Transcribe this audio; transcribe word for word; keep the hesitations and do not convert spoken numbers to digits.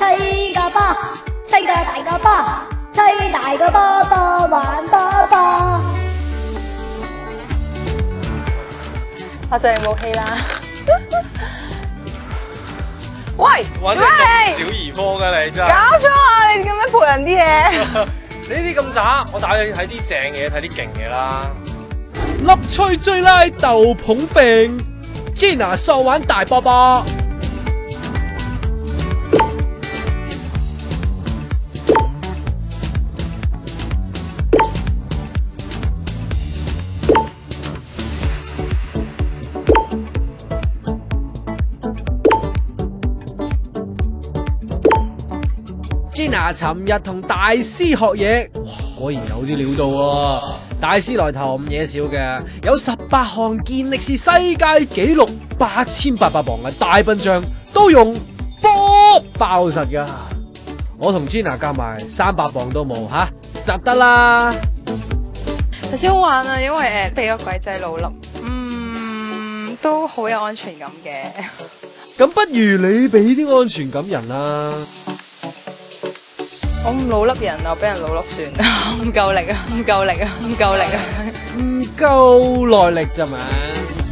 砌個波，砌個大個波，砌大個波波玩波波。 我就係冇氣啦。喂， 玩得咁小兒科㗎你真係。 搞錯啊！你咁樣陪人啲嘢。 你呢啲咁渣，我帶你睇啲正嘢，睇啲勁嘢啦。 粒吹追拉豆捧柄 ，Gina 喪玩大波波。Gina 尋日同大師學嘢，哇，果然有啲料到喎。大師來頭唔嘢少嘅，有十八項健力士世界紀錄八千八百磅嘅大笨象都用波爆實噶。我同 Gina 夾埋三百磅都冇吓，實得啦。 頭先好玩啊，因為誒俾個鬼仔老笠，嗯，都好有安全感嘅。 咁不如你俾啲安全感人啦。 我唔老笠人，我俾人老笠算，唔夠力啊，唔夠力啊，唔夠力啊， 唔夠耐力咋嘛？